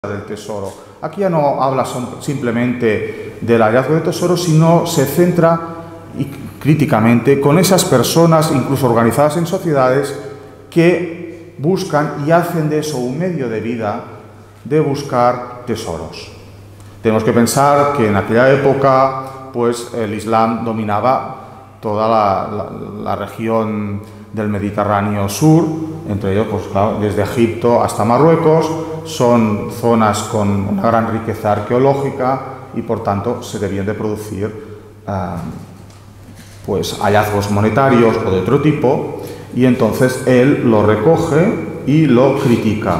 del tesoro. Aquí ya no habla simplemente del hallazgo de tesoro, sino se centra críticamente con esas personas, incluso organizadas en sociedades, que buscan y hacen de eso un medio de vida, de buscar tesoros. Tenemos que pensar que en aquella época, pues el Islam dominaba toda la región del Mediterráneo sur, entre ellos, pues claro, desde Egipto hasta Marruecos. Son zonas con una gran riqueza arqueológica y, por tanto, se debían de producir pues hallazgos monetarios o de otro tipo, y entonces él lo recoge y lo critica.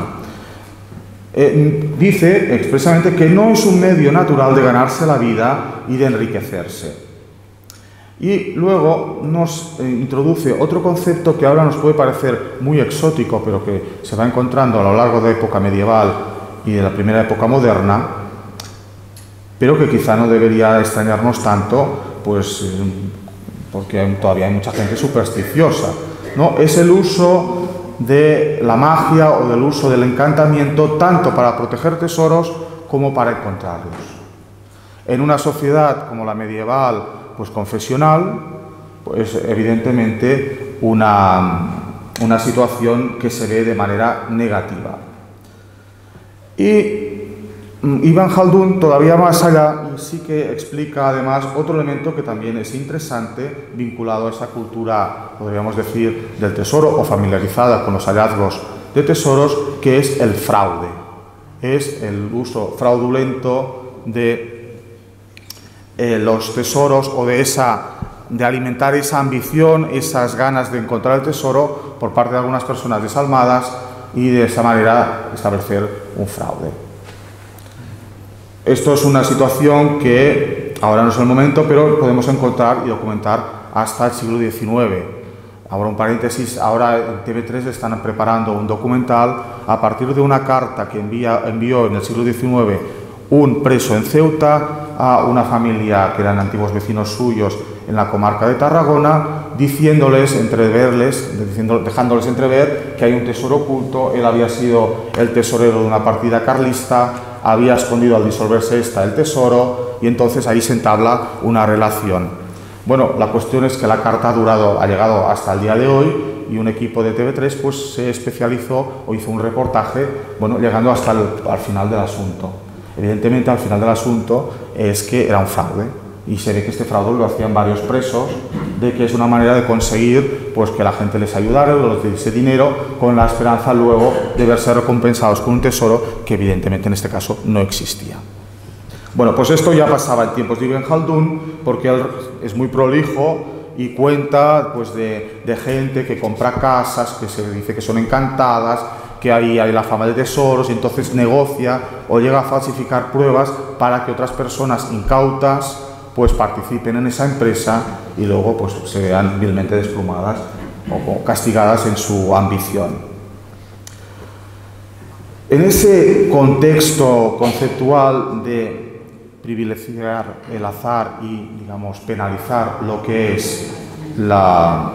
Dice expresamente que no es un medio natural de ganarse la vida y de enriquecerse. Y luego nos introduce otro concepto que ahora nos puede parecer muy exótico, pero que se va encontrando a lo largo de la época medieval y de la primera época moderna, pero que quizá no debería extrañarnos tanto, pues porque todavía hay mucha gente supersticiosa, ¿no? Es el uso de la magia o del uso del encantamiento, tanto para proteger tesoros como para encontrarlos. En una sociedad como la medieval, pues confesional, pues evidentemente una situación que se ve de manera negativa. Y Ibn Khaldun, todavía más allá, sí que explica además otro elemento que también es interesante, vinculado a esa cultura, podríamos decir, del tesoro o familiarizada con los hallazgos de tesoros, que es el fraude. Es el uso fraudulento de los tesoros o de alimentar esa ambición, esas ganas de encontrar el tesoro por parte de algunas personas desalmadas y de esa manera establecer un fraude. Esto es una situación que ahora no es el momento, pero podemos encontrar y documentar hasta el siglo XIX. Ahora un paréntesis, ahora en TV3 están preparando un documental a partir de una carta que envió en el siglo XIX un preso en Ceuta a una familia que eran antiguos vecinos suyos en la comarca de Tarragona, dejándoles entrever que hay un tesoro oculto. Él había sido el tesorero de una partida carlista, había escondido al disolverse esta el tesoro, y entonces ahí se entabla una relación. Bueno, la cuestión es que la carta ha llegado hasta el día de hoy, y un equipo de TV3 pues se especializó o hizo un reportaje, bueno, llegando hasta al final del asunto. Evidentemente, al final del asunto es que era un fraude, y se ve que este fraude lo hacían varios presos, de que es una manera de conseguir pues que la gente les ayudara, les diese dinero, con la esperanza luego de verse recompensados con un tesoro que evidentemente en este caso no existía. Bueno, pues esto ya pasaba en tiempos de Ibn Khaldun, porque él es muy prolijo y cuenta pues de gente que compra casas, que se dice que son encantadas, que ahí hay la fama de tesoros, y entonces negocia o llega a falsificar pruebas para que otras personas incautas pues participen en esa empresa y luego pues se vean vilmente desplumadas o castigadas en su ambición. En ese contexto conceptual de privilegiar el azar y, digamos, penalizar lo que es la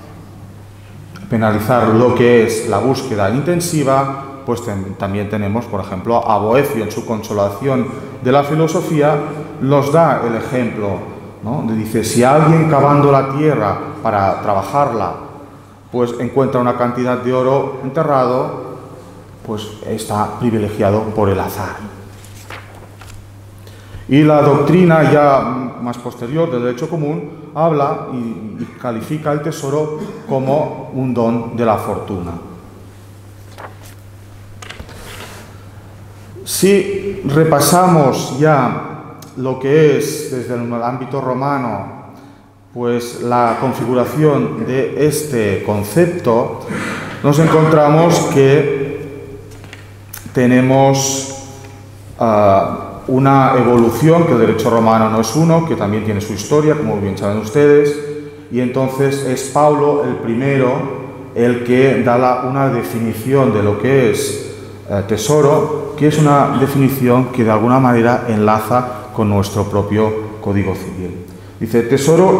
búsqueda intensiva, pues también tenemos, por ejemplo, a Boecio en su Consolación de la Filosofía, nos da el ejemplo, ¿no? Dice, si alguien cavando la tierra para trabajarla, pues encuentra una cantidad de oro enterrado, pues está privilegiado por el azar. Y la doctrina ya más posterior del derecho común habla y califica el tesoro como un don de la fortuna. Si repasamos ya lo que es desde el ámbito romano, pues la configuración de este concepto, nos encontramos que tenemos una evolución, que el derecho romano no es uno, que también tiene su historia, como bien saben ustedes, y entonces es Pablo el primero el que da una definición de lo que es tesoro, que es una definición que de alguna manera enlaza con nuestro propio Código Civil. Dice, tesoro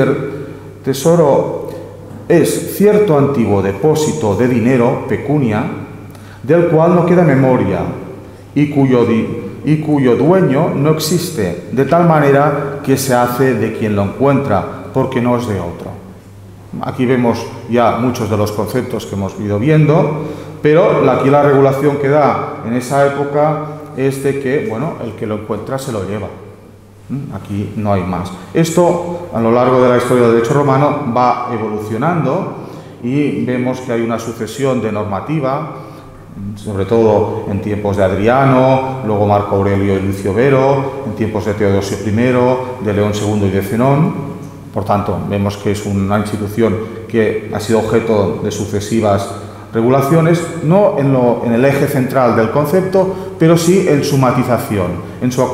es cierto antiguo depósito de dinero, pecunia, del cual no queda memoria, y cuyo dueño no existe, de tal manera que se hace de quien lo encuentra, porque no es de otro. Aquí vemos ya muchos de los conceptos que hemos ido viendo, pero aquí la regulación que da en esa época es de que, bueno, el que lo encuentra se lo lleva. Aquí no hay más. Esto, a lo largo de la historia del derecho romano, va evolucionando y vemos que hay una sucesión de normativa, sobre todo en tiempos de Adriano, luego Marco Aurelio y Lucio Vero, en tiempos de Teodosio I, de León II y de Zenón. Por tanto, vemos que es una institución que ha sido objeto de sucesivas regulaciones, no en el eje central del concepto, pero sí en su matización, en su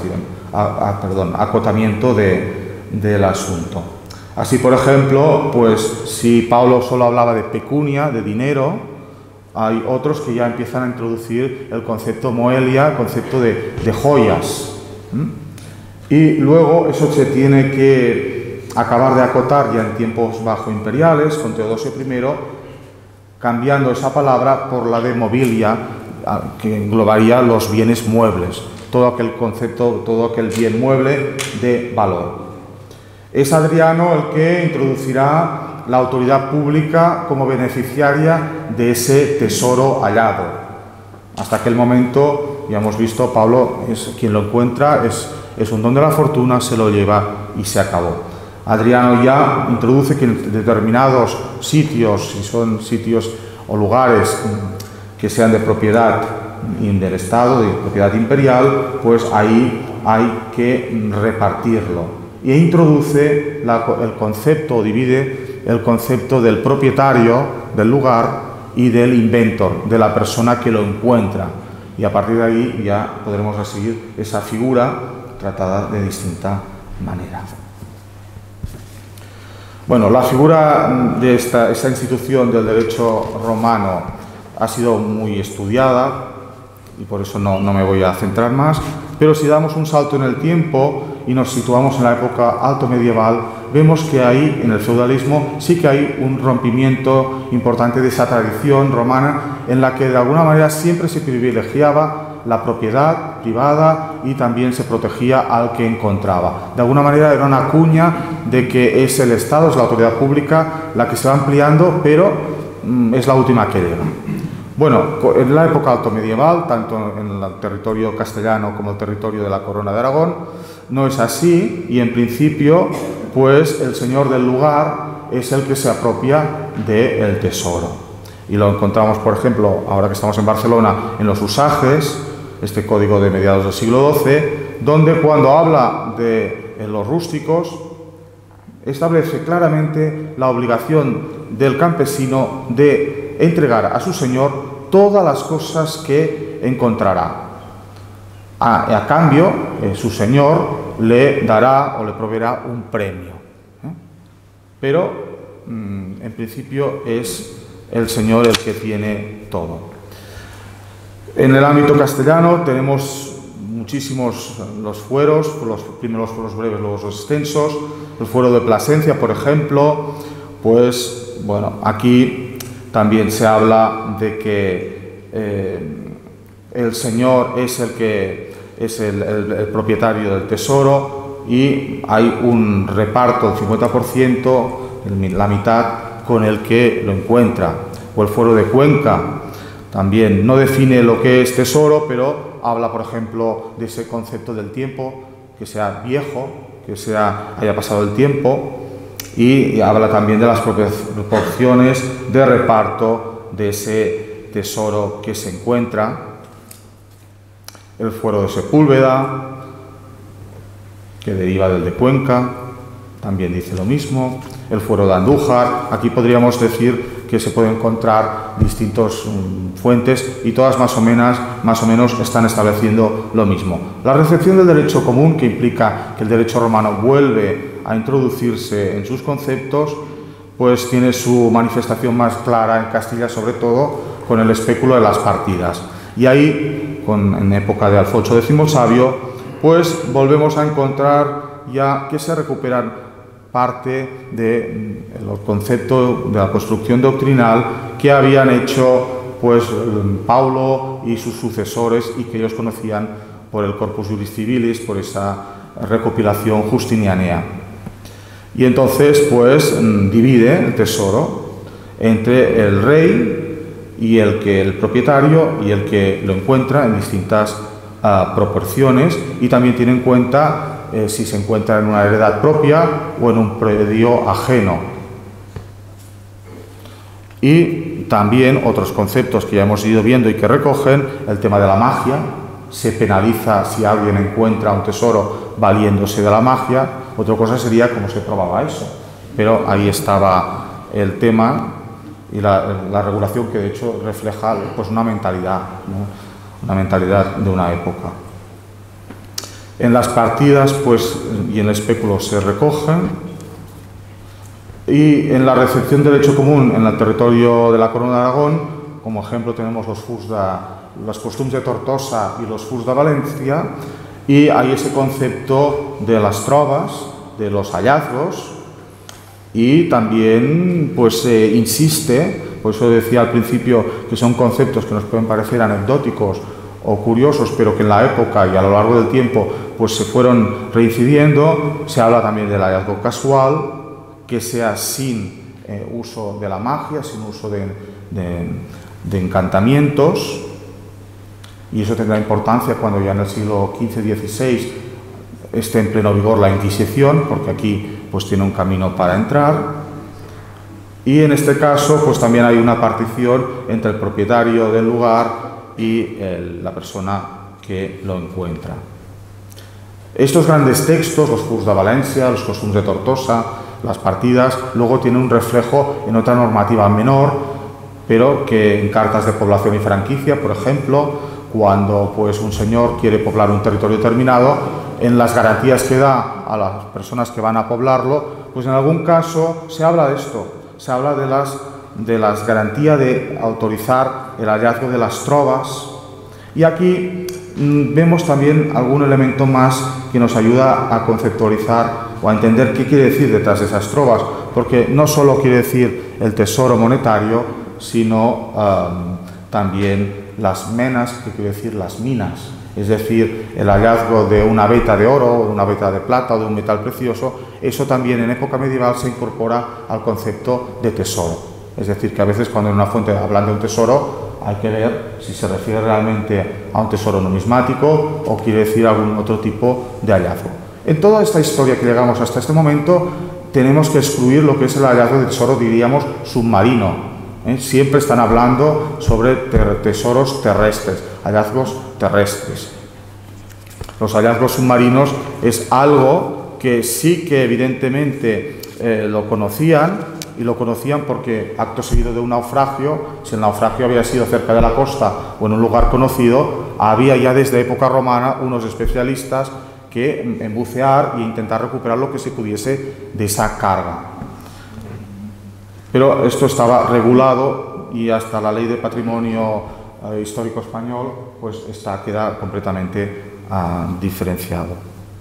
acotamiento del asunto. Así, por ejemplo, pues si Pablo solo hablaba de pecunia, de dinero, hay otros que ya empiezan a introducir el concepto moelia, el concepto de joyas. Y luego eso se tiene que acabar de acotar ya en tiempos bajoimperiales, con Teodosio I, cambiando esa palabra por la de mobilia, que englobaría los bienes muebles, todo aquel concepto, todo aquel bien mueble de valor. Es Adriano el que introducirá la autoridad pública como beneficiaria de ese tesoro hallado. Hasta aquel momento, ya hemos visto, Pablo es quien lo encuentra, es un don de la fortuna, se lo lleva y se acabó. Adriano ya introduce que en determinados sitios, si son sitios o lugares que sean de propiedad del Estado, de propiedad imperial, pues ahí hay que repartirlo. E introduce el concepto, o divide el concepto del propietario del lugar y del inventor, de la persona que lo encuentra. Y a partir de ahí ya podremos seguir esa figura tratada de distinta manera. Bueno, la figura de esta institución del derecho romano ha sido muy estudiada y por eso no me voy a centrar más, pero si damos un salto en el tiempo y nos situamos en la época alto medieval, vemos que ahí, en el feudalismo, sí que hay un rompimiento importante de esa tradición romana en la que de alguna manera siempre se privilegiaba la propiedad privada y también se protegía al que encontraba. De alguna manera era una cuña de que es el Estado, es la autoridad pública la que se va ampliando, pero es la última que llega. Bueno, en la época alto medieval, tanto en el territorio castellano como el territorio de la Corona de Aragón, no es así y en principio, pues el señor del lugar es el que se apropia del tesoro. Y lo encontramos, por ejemplo, ahora que estamos en Barcelona, en los usajes, este código de mediados del siglo XII, donde cuando habla de los rústicos, establece claramente la obligación del campesino de entregar a su señor todas las cosas que encontrará. A cambio, su señor le dará o le proveerá un premio. Pero, en principio, es el señor el que tiene todo. En el ámbito castellano tenemos muchísimos los fueros, los primeros fueros breves, luego los extensos. El fuero de Plasencia, por ejemplo, pues, bueno, aquí también se habla de que el señor es el que es el propietario del tesoro y hay un reparto del 50%, la mitad, con el que lo encuentra. O el fuero de Cuenca también no define lo que es tesoro, pero habla, por ejemplo, de ese concepto del tiempo, que sea viejo, que haya pasado el tiempo, y habla también de las proporciones de reparto de ese tesoro que se encuentra. El fuero de Sepúlveda, que deriva del de Cuenca, también dice lo mismo. El fuero de Andújar, aquí podríamos decir que se pueden encontrar distintas fuentes y todas más o menos están estableciendo lo mismo. La recepción del derecho común, que implica que el derecho romano vuelve a introducirse en sus conceptos, pues tiene su manifestación más clara en Castilla, sobre todo con el espéculo de las partidas. Y ahí, en época de Alfonso X el Sabio, pues volvemos a encontrar ya que se recuperan parte del concepto de la construcción doctrinal que habían hecho pues Paulo y sus sucesores, y que ellos conocían por el Corpus Juris Civilis, por esa recopilación justinianea. Y entonces pues divide el tesoro entre el rey y el propietario y el que lo encuentra en distintas proporciones, y también tiene en cuenta si se encuentra en una heredad propia o en un predio ajeno. Y también otros conceptos que ya hemos ido viendo y que recogen el tema de la magia. Se penaliza si alguien encuentra un tesoro valiéndose de la magia. Otra cosa sería cómo se probaba eso, pero ahí estaba el tema y la regulación, que de hecho refleja pues una mentalidad, ¿no? Una mentalidad de una época. En las partidas pues, y en el espéculo se recogen, y en la recepción del hecho común en el territorio de la Corona de Aragón, como ejemplo tenemos los costums de Tortosa y los furs de Valencia, y hay ese concepto de las trovas, de los hallazgos, y también pues se insiste, por eso decía al principio que son conceptos que nos pueden parecer anecdóticos o curiosos, pero que en la época y a lo largo del tiempo pues se fueron reincidiendo. Se habla también del hallazgo casual, que sea sin uso de la magia, sin uso de encantamientos, y eso tendrá importancia cuando ya en el siglo XV-XVI esté en pleno vigor la Inquisición, porque aquí pues tiene un camino para entrar. Y en este caso pues también hay una partición entre el propietario del lugar y la persona que lo encuentra. Estos grandes textos, los furs de Valencia, los costums de Tortosa, las partidas, luego tienen un reflejo en otra normativa menor, pero que en cartas de población y franquicia, por ejemplo, cuando pues un señor quiere poblar un territorio determinado, en las garantías que da a las personas que van a poblarlo, pues en algún caso se habla de esto, se habla de las garantías de autorizar el hallazgo de las trovas. Y aquí vemos también algún elemento más que nos ayuda a conceptualizar o a entender qué quiere decir detrás de esas trovas, porque no solo quiere decir el tesoro monetario, sino también las menas, que quiere decir las minas, es decir, el hallazgo de una veta de oro, o de una veta de plata o de un metal precioso. Eso también en época medieval se incorpora al concepto de tesoro. Es decir, que a veces cuando en una fuente hablan de un tesoro, hay que ver si se refiere realmente a un tesoro numismático o quiere decir algún otro tipo de hallazgo. En toda esta historia que llegamos hasta este momento, tenemos que excluir lo que es el hallazgo de tesoro, diríamos, submarino. Siempre están hablando sobre tesoros terrestres, hallazgos terrestres. Los hallazgos submarinos es algo que sí que evidentemente lo conocían, y lo conocían porque acto seguido de un naufragio, si el naufragio había sido cerca de la costa o en un lugar conocido, había ya desde época romana unos especialistas que en bucear e intentar recuperar lo que se pudiese de esa carga. Pero esto estaba regulado, y hasta la Ley de Patrimonio Histórico Español pues queda completamente diferenciado.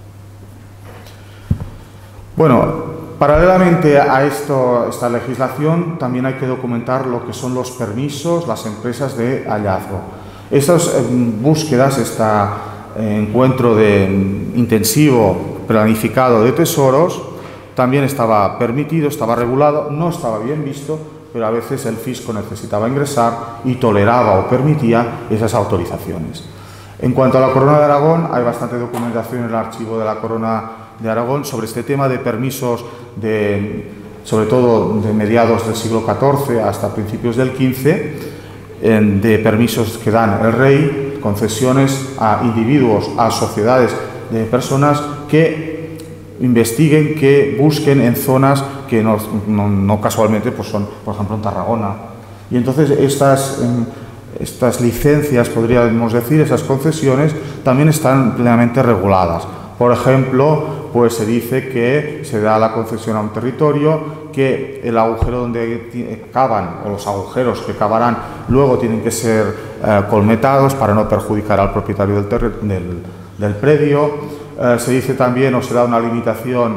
Bueno, paralelamente a esta legislación también hay que documentar lo que son los permisos, las empresas de hallazgo. Estas búsquedas, este encuentro intensivo, planificado de tesoros, también estaba permitido, estaba regulado, no estaba bien visto, pero a veces el fisco necesitaba ingresar y toleraba o permitía esas autorizaciones. En cuanto a la Corona de Aragón, hay bastante documentación en el archivo de la Corona de Aragón sobre este tema de permisos, sobre todo de mediados del siglo XIV hasta principios del XV, de permisos que dan el rey, concesiones a individuos, a sociedades de personas que investiguen, que busquen en zonas que no casualmente pues son, por ejemplo, en Tarragona. Y entonces estas licencias, podríamos decir, esas concesiones, también están plenamente reguladas. Por ejemplo, pues se dice que se da la concesión a un territorio, que el agujero donde cavan, o los agujeros que cavarán, luego tienen que ser colmetados para no perjudicar al propietario del predio. Se dice también, o se da una limitación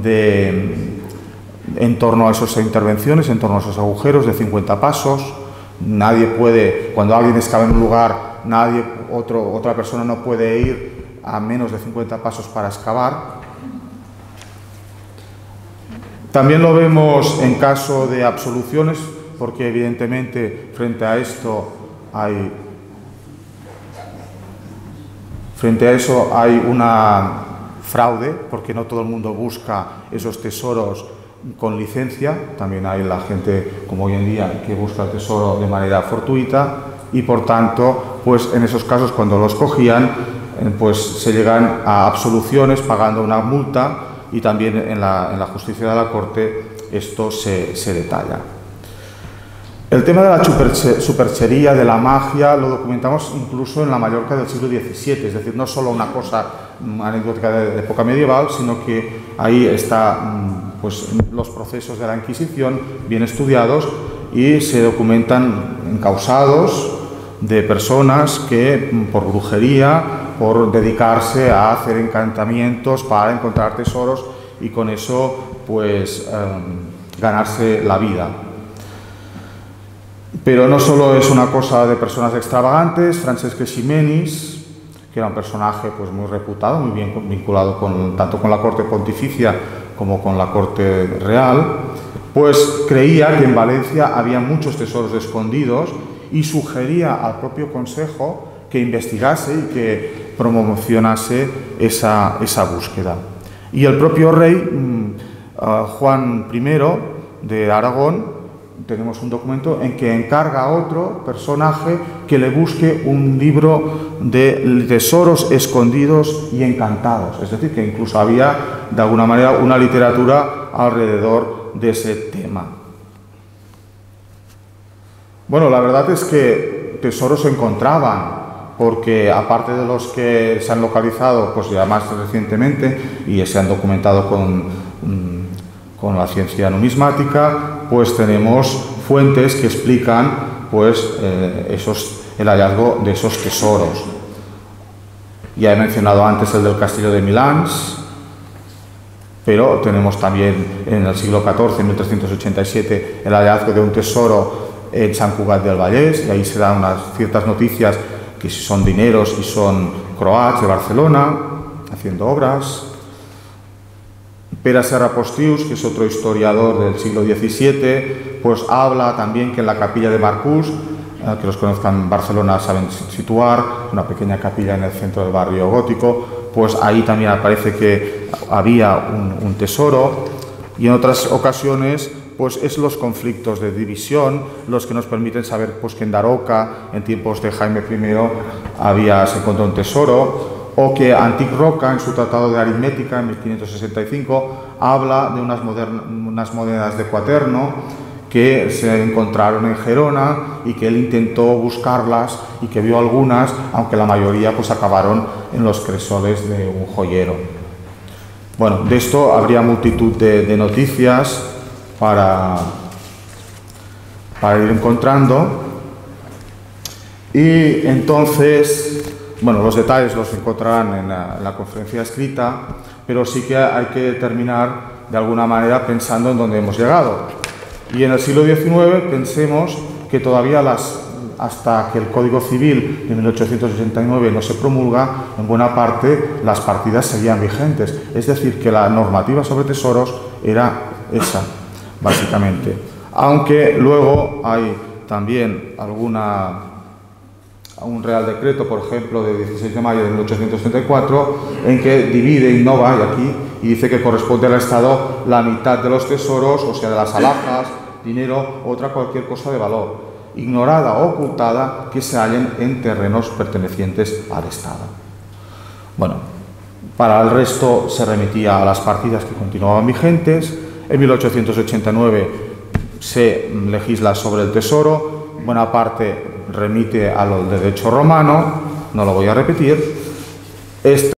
en torno a esas intervenciones, en torno a esos agujeros, de 50 pasos. Nadie puede, cuando alguien excava en un lugar, otra persona no puede ir a menos de 50 pasos para excavar. También lo vemos en caso de absoluciones, porque evidentemente frente a eso hay una fraude, porque no todo el mundo busca esos tesoros con licencia. También hay la gente, como hoy en día, que busca el tesoro de manera fortuita, y por tanto, pues en esos casos, cuando los cogían, pues se llegan a absoluciones pagando una multa, y también en la justicia de la corte esto se detalla. El tema de la superchería, de la magia, lo documentamos incluso en la Mallorca del siglo XVII, es decir, no solo una cosa anecdótica de época medieval, sino que ahí están pues, los procesos de la Inquisición bien estudiados, y se documentan encausados de personas que por brujería, por dedicarse a hacer encantamientos para encontrar tesoros y con eso pues ganarse la vida. Pero no solo es una cosa de personas extravagantes. Francesc Eiximenis, que era un personaje pues muy reputado, muy bien vinculado tanto con la corte pontificia como con la corte real, pues creía que en Valencia había muchos tesoros escondidos y sugería al propio Consejo que investigase y que promocionase esa búsqueda. Y el propio rey, Juan I de Aragón, tenemos un documento en que encarga a otro personaje que le busque un libro de tesoros escondidos y encantados. Es decir, que incluso había, de alguna manera, una literatura alrededor de ese tema. Bueno, la verdad es que tesoros se encontraban, porque aparte de los que se han localizado pues ya más recientemente y se han documentado con la ciencia numismática, pues tenemos fuentes que explican pues el hallazgo de esos tesoros. Ya he mencionado antes el del castillo de Milán, pero tenemos también en el siglo XIV, en 1387, el hallazgo de un tesoro en Sant Cugat del Vallès, y ahí se dan ciertas noticias que son dineros y son croats de Barcelona, haciendo obras. Pere Serra Postius, que es otro historiador del siglo XVII, pues habla también que en la capilla de Marcús, que los conozcan en Barcelona saben situar, una pequeña capilla en el centro del barrio gótico, pues ahí también aparece que había un tesoro, y en otras ocasiones pues es los conflictos de división los que nos permiten saber pues, que en Daroca, en tiempos de Jaime I, se encontró un tesoro, o que Antic Roca, en su tratado de aritmética, en 1565, habla de unas monedas de cuaterno que se encontraron en Gerona y que él intentó buscarlas y que vio algunas, aunque la mayoría pues, acabaron en los cresoles de un joyero. Bueno, de esto habría multitud de noticias para ir encontrando, y entonces, bueno, los detalles los encontrarán en la conferencia escrita, pero sí que hay que terminar de alguna manera pensando en dónde hemos llegado. Y en el siglo XIX pensemos que todavía hasta que el Código Civil de 1889 no se promulga, en buena parte las partidas seguían vigentes, es decir, que la normativa sobre tesoros era esa, básicamente. Aunque luego hay también un Real Decreto, por ejemplo, de 16 de mayo de 1834, en que divide, innova, y dice que corresponde al Estado la mitad de los tesoros, o sea, de las alhajas, dinero, cualquier cosa de valor, ignorada o ocultada, que se hallen en terrenos pertenecientes al Estado. Bueno, para el resto se remitía a las partidas que continuaban vigentes. En 1889 se legisla sobre el tesoro, buena parte remite al derecho romano, no lo voy a repetir.